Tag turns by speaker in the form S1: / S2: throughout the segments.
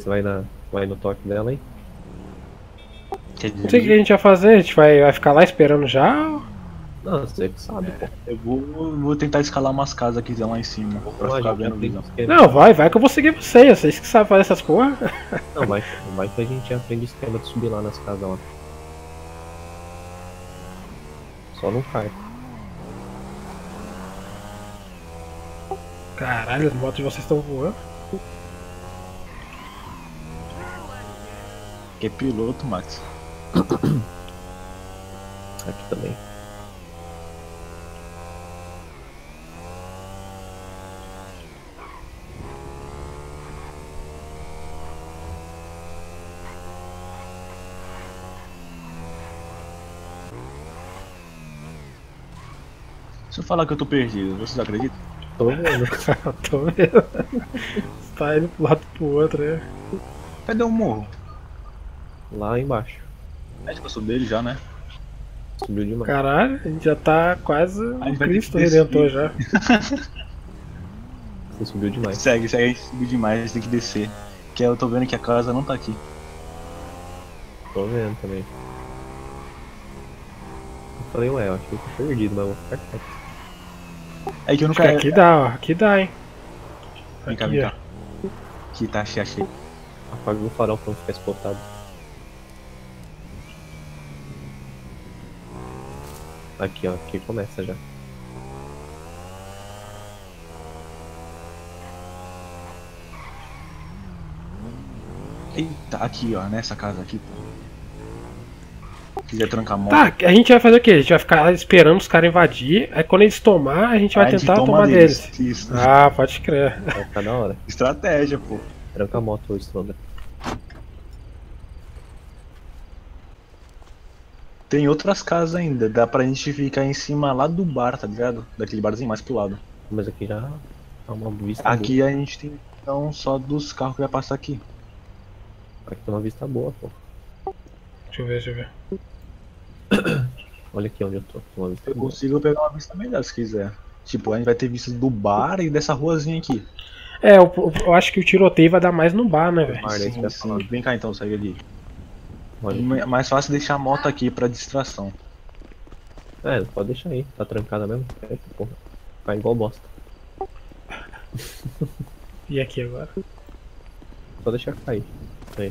S1: Você vai no toque dela aí?
S2: Não sei o que a gente vai fazer, a gente vai ficar lá esperando já?
S1: Não, você que sabe, pô.
S3: Eu vou tentar escalar umas casas que tem lá em cima, pra
S1: Vamos lá,
S3: ficar
S1: gente,
S3: vendo
S1: aprende
S3: visão.
S1: esquema.
S2: Não, vai que eu vou seguir vocês que sabem fazer essas porra.
S1: Não, vai que a gente aprende esquema de subir lá nas casas lá. Só não cai.
S2: Caralho, as motos de vocês estão voando.
S3: Que é piloto, Max.
S1: Aqui também.
S3: Se eu falar que eu tô perdido, vocês acreditam?
S1: Tô vendo.
S2: Tô vendo. Você tá indo pro lado pro outro, né?
S3: Cadê o morro?
S1: Lá embaixo.
S3: Acho que eu subi ele já, né?
S1: Subiu demais.
S2: Caralho, a gente já tá quase
S3: A gente
S2: no
S3: vai ter
S2: Cristo
S3: que descer.
S2: Redentor já.
S1: Você subiu demais.
S3: Segue, a gente subiu demais, a gente tem que descer. Que eu tô vendo que a casa não tá aqui.
S1: Tô vendo também. Eu falei, ué, eu acho que eu tô perdido, mas vou ficar quieto.
S3: É que eu
S2: Acho
S3: nunca.
S2: que aqui dá, ó. Aqui dá, hein.
S3: Vem cá,
S2: Aqui,
S3: vem
S2: ó.
S3: cá. Aqui tá, achei.
S1: Apaga o farol pra não ficar spotado. Aqui, ó. Aqui começa já.
S3: Eita, aqui, ó, nessa casa aqui, pô. Quiser trancar a moto.
S2: Tá, a gente vai fazer o quê? A gente vai ficar esperando os caras invadir, aí quando eles tomar, a gente vai
S3: a gente
S2: tentar
S3: toma
S2: tomar deles.
S3: Isso.
S2: Ah, pode crer.
S1: Vai ficar da hora.
S3: Estratégia, pô.
S1: Tranca a moto, ô Stronda.
S3: Tem outras casas ainda, dá pra gente ficar em cima lá do bar, tá ligado? Daquele barzinho mais pro lado.
S1: Mas aqui já tá uma vista
S3: Aqui a gente tem então só dos carros que vai passar aqui.
S1: boa. Aqui tem uma vista boa, pô.
S2: Deixa eu ver.
S1: Olha aqui onde eu tô. Tem uma vista
S3: Eu
S1: boa.
S3: consigo pegar uma vista melhor se quiser. Tipo, a gente vai ter vista do bar e dessa ruazinha aqui.
S2: É, eu acho que o tiroteio vai dar mais no bar, né, velho?
S1: Bar, daí você vai falar.
S3: Vem cá então, segue ali.
S1: Olha.
S3: É mais fácil deixar a moto aqui pra distração.
S1: É, pode deixar aí. Tá trancada mesmo? É, porra. Vai igual bosta.
S2: E aqui agora?
S1: Só deixar cair. Aí.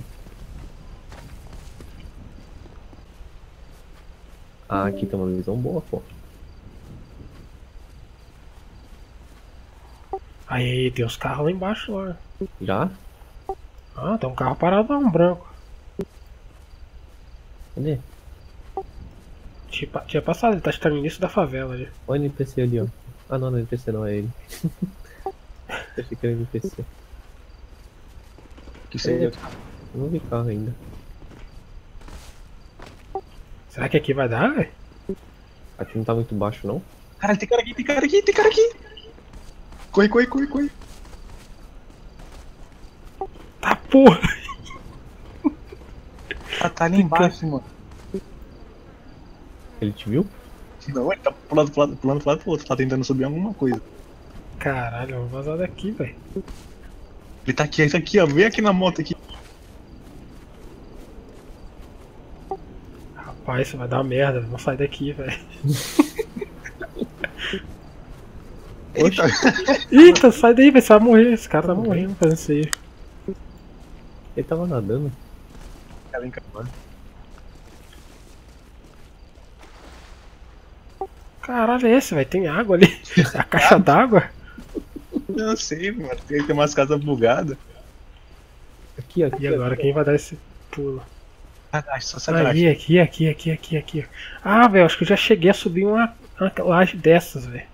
S1: Ah, aqui tem uma visão boa, pô.
S2: Aí, tem os carros lá embaixo lá.
S1: Já?
S2: Ah, tem um carro parado lá, um branco.
S1: Cadê?
S2: Tinha passado, ele tá no início da favela ali.
S1: Olha o NPC ali, ó. Ah, não, não é NPC, não, é ele. Eu achei que era NPC.
S3: Que seria.
S1: Eu não vi carro ainda.
S2: Será que aqui vai dar, velho?
S1: Aqui não tá muito baixo, não?
S3: Caralho, tem cara aqui, tem cara aqui, tem cara aqui! Corre, corre, corre, corre!
S2: Tá porra!
S3: Tá ali embaixo, mano.
S1: Ele te viu?
S3: Não, ele tá pulando pro outro, tá tentando subir alguma coisa.
S2: Caralho, vamos vazar daqui, velho.
S3: Ele tá aqui, ó, vem aqui na moto aqui.
S2: Rapaz, isso vai dar merda, vamos sair daqui, velho.
S3: Eita!
S2: Eita, sai daí, velho, você vai morrer. Esse cara tá morrendo fazendo isso aí.
S1: Ele tava nadando.
S3: Vem cá, mano.
S2: Caralho, é esse, velho? Tem água ali. É a caixa d'água?
S3: Não sei, mano, tem umas casas bugadas.
S1: Aqui, aqui.
S2: E agora, quem vai dar esse pulo?
S3: Sacanagem, só sacanagem.
S2: Aqui. Ah, velho, acho que eu já cheguei a subir uma laje dessas, velho.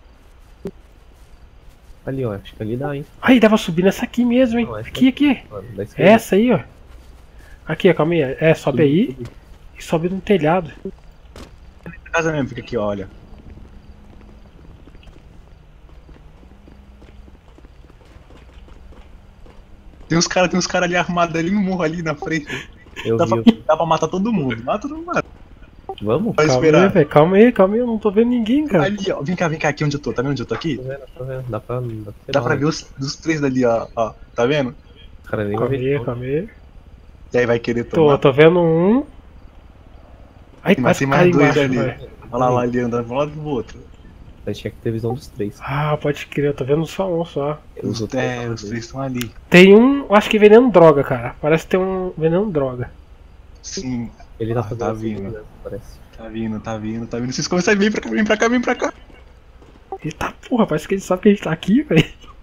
S1: Ali, ó. Acho que ali dá, hein?
S2: Aí, dava subir nessa aqui mesmo, hein?
S1: Não, essa
S2: Aqui.
S1: Mano, da esquerda.
S2: Essa aí, ó. Aqui, ó, calma aí. É, sobe aí e sobe no telhado.
S3: A casa mesmo fica aqui, ó, olha. Tem uns cara ali armados ali no morro ali na frente.
S1: Eu
S3: Dá
S1: vi.
S3: dá pra matar todo mundo. Mata ou não mata?
S1: Vamos?
S3: Vai
S2: Calma aí,
S3: esperar.
S2: velho. Calma aí, eu não tô vendo ninguém, cara.
S3: Ali, ó. Vem cá, aqui onde eu tô. Tá vendo onde eu tô aqui?
S1: Tô vendo. Dá pra
S3: Dá pra ver os três dali, ó. Tá vendo?
S1: cara nem vai ver.
S2: Calma aí.
S3: E aí vai querer tomar.
S2: Tô vendo um. Aí
S3: Mas
S2: quase
S3: tem
S2: cai
S3: mais dois
S2: embaixo,
S3: ali.
S2: velho.
S3: Olha lá ali andando pro lado do outro.
S1: Mas tinha que ter visão dos três.
S2: Ah, pode crer, eu tô vendo só um só.
S1: Os outros estavam
S3: Os três estão ali.
S2: Tem um, eu acho que veneno droga, cara. Parece ter um veneno droga.
S3: Sim.
S1: Ele tá
S3: Ah,
S1: fazendo
S3: tá
S1: assim,
S3: vindo.
S1: né, parece.
S3: Tá vindo. Vocês começam a vir pra cá, vem pra cá, vem pra cá.
S2: Eita porra, parece que ele sabe que a gente tá aqui, velho.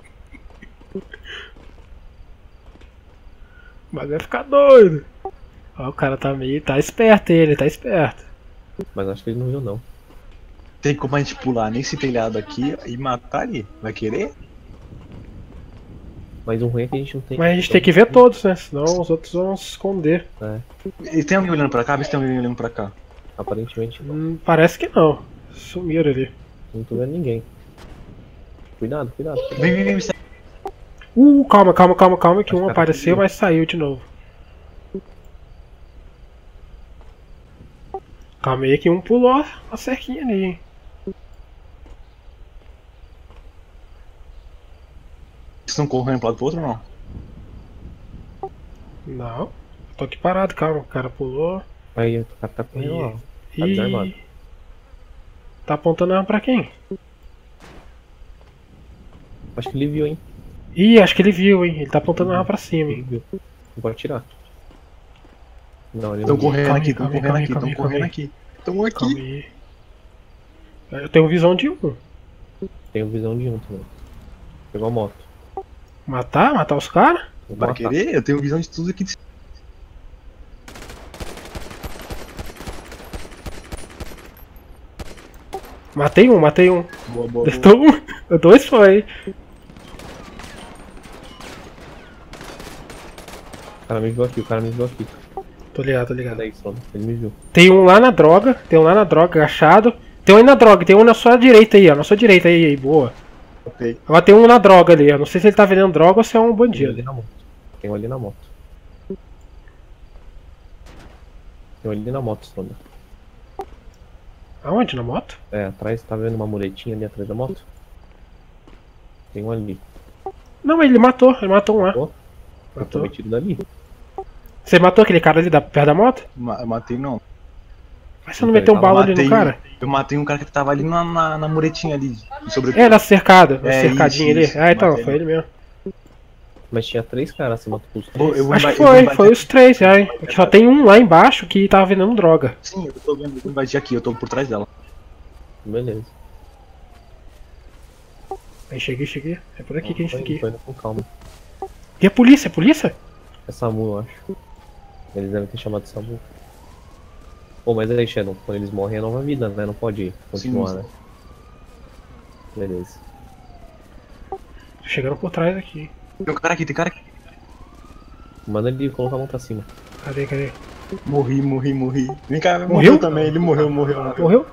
S2: Mas vai ficar doido. Ó, o cara tá meio. Tá esperto ele, tá esperto.
S1: Mas acho que ele não viu não.
S3: Tem como a gente pular nesse telhado aqui e matar ali? Vai querer?
S1: Mas o ruim é que a gente não tem.
S2: Mas a gente tem que ver todos, né? Senão os outros vão se esconder.
S1: É,
S3: E tem alguém olhando pra cá? Vê se tem alguém olhando pra cá.
S1: aparentemente não.
S2: Parece que não. Sumiram ali.
S1: Não tô vendo ninguém. Cuidado.
S3: Vem.
S2: Calma, que um
S1: cara
S2: apareceu,
S1: sumiu.
S2: mas saiu de novo. Calma aí que um pulou a cerquinha ali, hein.
S3: Vocês estão correndo pro lado pro outro ou não?
S2: Não. Eu tô aqui parado, calma. O cara pulou.
S1: Aí o cara tá correndo lá. Tá desarmado.
S2: Tá apontando arma pra quem?
S1: Acho que ele viu, hein?
S2: Ih, acho que ele viu, hein. Ele tá apontando arma pra cima,
S1: Ele
S2: hein.
S1: viu. Não pode tirar. Não, ele
S3: Estão
S1: não viu.
S3: correndo
S2: Calma
S3: aqui,
S2: aí,
S3: estão
S2: calma aí,
S3: correndo aqui,
S2: calma
S3: estão
S2: aí,
S3: correndo
S2: calma
S3: aqui. Estão aqui.
S2: Calma aí. Eu tenho visão de um.
S1: Tenho visão de um também. Pegou a moto.
S2: Matar? Matar os caras?
S1: Vou
S3: Vai
S1: matar.
S3: querer? Eu tenho visão de tudo aqui.
S2: Matei um.
S3: Boa.
S2: Destou um. Dois foi.
S1: O cara me viu aqui.
S2: Tô ligado.
S1: Cadê isso, mano? Ele me viu.
S2: Tem um lá na droga, agachado. Tem um aí na droga, tem um na sua direita aí, ó. Na sua direita aí, boa.
S3: Ok.
S2: Agora tem um na droga ali, ó. Não sei se ele tá vendendo droga ou se é um
S1: Tem um
S2: bandido.
S1: ali na moto. Tem um ali na moto, Sônia.
S2: Aonde? Na moto?
S1: É, atrás, tá vendo uma muretinha ali atrás da moto? Tem um ali.
S2: Não, ele matou um lá.
S1: Matou? Eu tô
S2: Matou.
S1: metido dali.
S2: Você matou aquele cara ali perto da moto?
S3: Eu matei não.
S2: Mas você não meteu um bala ali no
S3: Matei-
S2: cara?
S3: Eu matei um cara que tava ali na muretinha ali. Sobre
S2: É, na cercada, na
S3: É,
S2: cercadinha
S3: isso,
S2: ali. Ah, então,
S3: matei.
S2: foi ele mesmo.
S1: Mas tinha 3 caras acima do custo.
S3: Eu vou
S2: Acho que
S3: invadir-
S2: foi os três, já, hein. Só tem um lá embaixo que tava vendendo droga.
S3: Sim, eu tô vendo, eu vou invadir aqui, eu tô por trás dela.
S1: Beleza.
S2: Aí cheguei. É por aqui que a gente tem que ir.
S1: Tô indo com calma.
S2: E a polícia?
S1: É SAMU, eu acho. Eles devem ter chamado SAMU. Pô, mas aí, Shadow, quando eles morrem é nova vida, né? Não pode continuar,
S3: Sim.
S1: né? Beleza.
S2: Tô chegando por trás aqui.
S3: Tem cara aqui.
S1: Manda ele colocar a mão pra cima.
S2: Cadê?
S3: Morri. Vem cá,
S2: Morreu?
S3: morreu também, ele morreu.
S2: Morreu?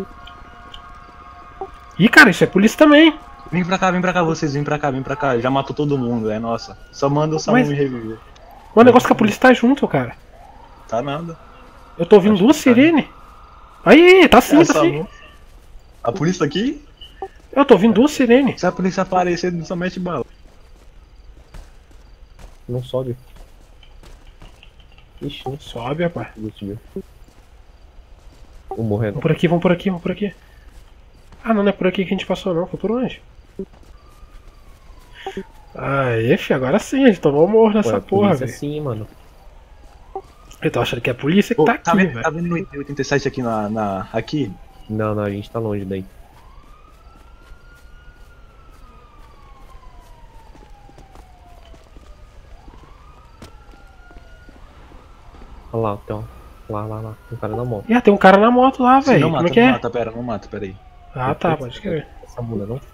S2: Ih, cara, isso é polícia também.
S3: Vem pra cá, vocês, vem pra cá. Já matou todo mundo, é nossa. Só manda o Samu
S2: Mas-
S3: me reviver.
S2: Mas o negócio é que a polícia tá junto, cara.
S3: Tá nada.
S2: Eu tô ouvindo
S1: Acho
S2: duas
S1: que tá.
S2: sirenes. Aí, tá sim,
S3: É,
S2: tá sim.
S3: Samu. A polícia tá aqui?
S2: Eu tô ouvindo duas sirenes.
S3: Se a polícia aparecer, ele só mete bala.
S1: Não sobe. Ixi, não
S2: Sobe, rapaz.
S1: subiu. Vou morrer.
S2: Vamos por aqui. Ah, não é por aqui que a gente passou não, foi por onde? Aê, fi, agora sim, a gente tomou morro nessa porra, velho.
S1: Sim, mano.
S2: Eu tô achando que é a polícia que
S3: Ô,
S2: tá
S3: tá
S2: aqui,
S3: vendo, tá
S2: velho.
S3: vendo no 87 aqui aqui?
S1: Não, a gente tá longe daí. Olha lá, tem lá. Tem um cara na moto.
S2: Ih, tem um cara na moto lá,
S3: Sim,
S2: velho.
S3: não
S2: Como
S3: mata,
S2: é que é?
S3: não mata, pera aí.
S2: Ah, tá, pode crer.
S1: Essa mula, não?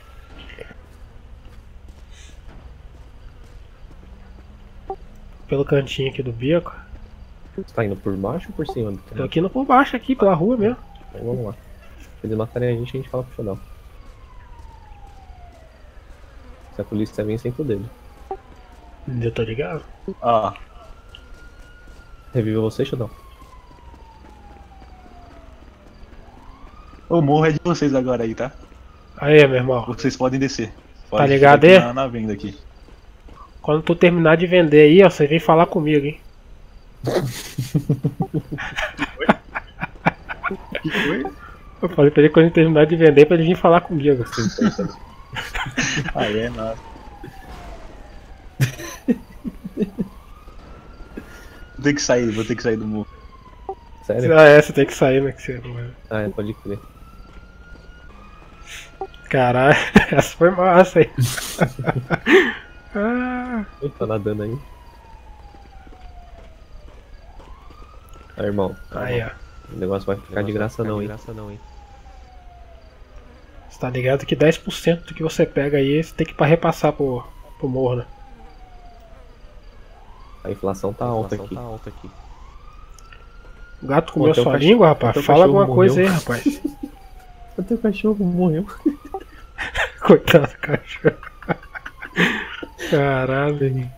S2: Pelo cantinho aqui do bico.
S1: Você tá indo por baixo ou por cima?
S2: Tô aqui no por baixo, aqui, pela rua mesmo.
S1: Então vamos lá. Se eles matarem a gente fala pro Xodão. Se a polícia vem sem dele.
S2: Eu tô ligado.
S3: Ó,
S1: Reviveu você, Xodão?
S3: o morro é de vocês agora aí, tá?
S2: Aí, meu irmão.
S3: Vocês podem descer.
S2: Tá ligado aí?
S3: Na venda aqui.
S2: Quando tu terminar de vender aí, ó, você vem falar comigo, hein?
S3: Que foi?
S2: Eu falei pra ele quando ele terminar de vender pra ele vir falar comigo.
S3: Aí é nada. Vou ter que sair do morro.
S1: Sério?
S2: Ah, é, você tem que sair, né? Que você...
S1: Ah, pode crer.
S2: Caralho, essa foi massa aí. Ah,
S1: Ih, tá nadando aí. Ah, irmão.
S2: aí, ó.
S1: O negócio vai ficar de graça não, hein?
S2: Você tá ligado que 10% do que você pega aí, você tem que repassar pro morro, né?
S1: A inflação tá alta aqui.
S2: O gato comeu
S1: teu
S2: sua
S1: cachorro-
S2: língua, rapaz?
S1: teu
S2: Fala alguma
S1: cachorro
S2: coisa aí,
S1: morreu.
S2: rapaz.
S1: O teu cachorro morreu.
S2: Coitado do cachorro. Caralho.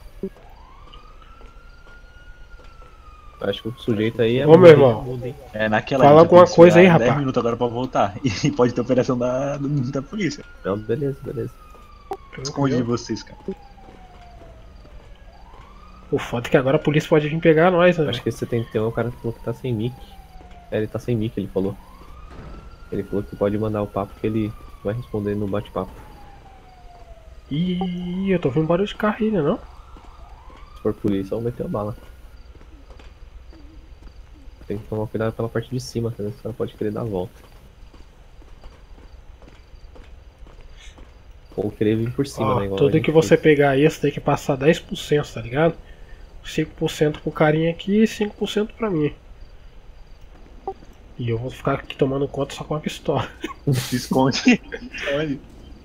S1: Acho que o sujeito aí é
S2: Ô, meu irmão.
S1: mudo, hein?
S3: É naquela.
S2: Fala
S3: a gente
S2: alguma
S3: tem que
S2: coisa aí,
S3: esperar
S2: rapaz.
S3: 10 minutos agora pra voltar. E pode ter operação da polícia.
S1: Não, beleza.
S3: Escondi vocês, cara.
S2: O foda é que agora a polícia pode vir pegar nós, né?
S1: Acho que você tem que ter um cara que falou que tá sem mic. É, ele tá sem mic, ele falou. Ele falou que pode mandar o papo que ele vai responder no bate-papo.
S2: Ih, eu tô vendo barulho de carro aí, né, não?
S1: Se for polícia, vão meter a bala. Tem que tomar cuidado pela parte de cima, senão o cara pode querer dar a volta. Ou querer vir por cima,
S2: Ó,
S1: né? Igual a
S2: tudo
S1: gente
S2: que você
S1: fez.
S2: pegar aí, você tem que passar 10%, tá ligado? 5% pro carinha aqui e 5% pra mim. E eu vou ficar aqui tomando conta só com uma pistola.
S3: Se esconde. Esconde.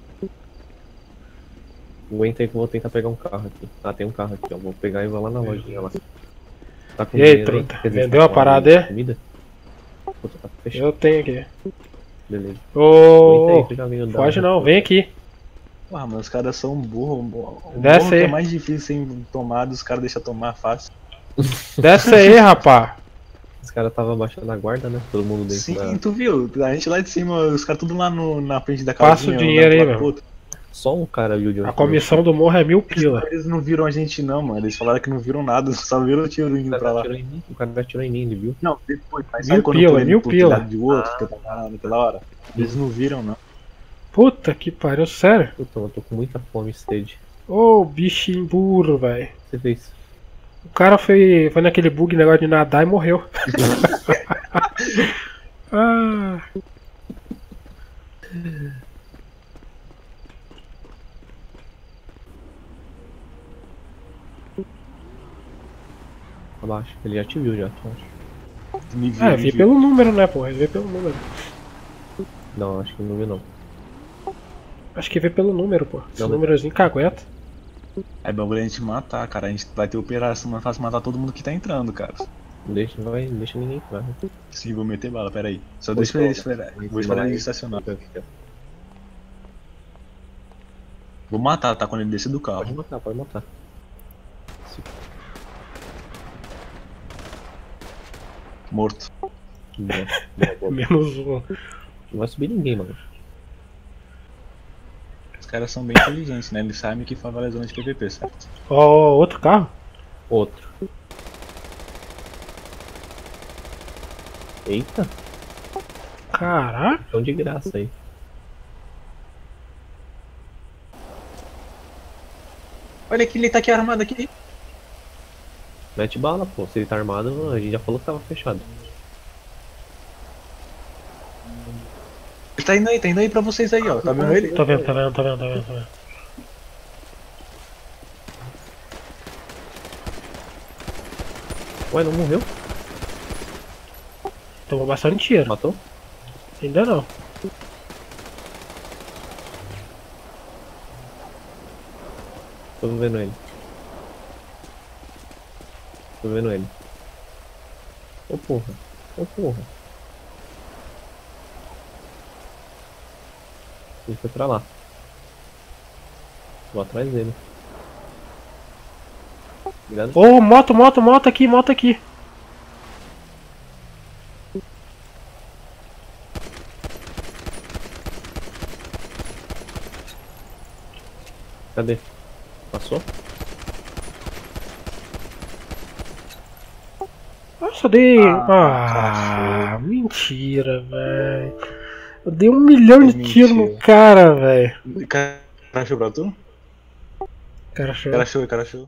S1: Aguenta aí que eu vou tentar pegar um carro aqui. Ah, tem um carro aqui, ó. Vou pegar e vou lá na lojinha lá. Tá com
S2: E aí,
S1: dinheiro
S2: truta?
S1: Quer dizer,
S2: Vendeu
S1: tá
S2: a
S1: com
S2: parada
S1: de
S2: aí?
S1: comida? Puta, tá fechado.
S2: Eu tenho aqui.
S1: Beleza. Aguenta
S2: Ô,
S1: aí que eu já venho dar
S2: foge
S1: uma
S2: não, vem aqui.
S3: Porra, mas os caras são burros. O
S2: Desce
S3: morro que
S2: aí.
S3: é mais difícil sem tomada, os caras deixam tomar fácil.
S2: Desce aí, rapá.
S1: Os caras estavam abaixando a guarda, né? Todo mundo dentro
S3: Sim,
S1: da...
S3: tu viu? A gente lá de cima, os caras tudo lá na frente da
S2: Passa
S3: casinha.
S2: o dinheiro aí,
S3: olhando pro
S2: meu.
S3: lado pro outro.
S1: Só um cara viu de onde
S2: A comissão do morro é 1000 pila.
S3: Eles não viram a gente não, mano. Eles falaram que não viram nada, só viram o tiro indo
S1: o
S3: pra
S1: cara
S3: lá.
S1: atirou em mim. O cara atirou em mim, ele viu?
S3: Não, depois, mas
S2: 1000
S3: sabe quando
S2: pila,
S3: eu tô indo
S2: 1000
S3: pro
S2: pila.
S3: lado de outro, que eu tava lá naquela hora? Eles não viram, não.
S2: Puta que pariu, sério?
S1: Puta, eu tô com muita fome e sede.
S2: Ô, bichinho burro, velho.
S1: O que você fez?
S2: O cara foi naquele bug negócio de nadar e morreu. Ah,
S1: Abaixo. Ele já te viu, já, tu acha?
S3: Me viram,
S2: é,
S3: me
S2: vi
S3: viram.
S2: pelo número, né, porra? Vê pelo número.
S1: Não, acho que não viu, não.
S2: Acho que vê pelo número, pô. Esse
S1: Não,
S2: númerozinho cagueta.
S3: É bagulho a gente matar, cara. A gente vai ter operação, mas fácil matar todo mundo que tá entrando, cara.
S1: Não deixa ninguém entrar. Né?
S3: Sim, vou meter bala, peraí. Só
S1: Vou
S3: deixa ele
S1: esperar.
S3: esperar. Vou esperar ele estacionar.
S1: Aqui, ó.
S3: Vou matar, tá? Quando ele descer do carro.
S1: Pode matar, pode matar.
S3: Morto.
S1: Boa.
S2: Menos um.
S1: Não vai subir ninguém, mano.
S3: Os caras são bem inteligentes, né? Eles sabem que favela é zona de PVP, certo?
S2: Ó, outro carro?
S1: Outro. Eita,
S2: Caraca.
S1: tão de graça aí.
S3: Olha que ele tá aqui armado aqui.
S1: Mete bala, pô. Se ele tá armado, a gente já falou que tava fechado.
S3: Ele tá indo aí pra vocês aí, ó. Tá vendo ele?
S2: Tô vendo, tá vendo.
S1: Ué, não morreu?
S2: Tomou bastante tiro.
S1: Matou?
S2: Ainda não.
S1: Tô vendo ele. Tô vendo ele. Ô porra. Ô porra. Ele foi pra lá. Vou atrás dele. Cuidado.
S2: Ô, moto aqui.
S1: Cadê? Passou?
S2: Nossa, eu dei.
S3: Ah,
S2: Mentira, velho. Eu dei 1 milhão de tiros no
S3: mentira.
S2: cara, velho.
S3: Cara achou pra tu?
S2: Cara, achou.
S3: Cara achou.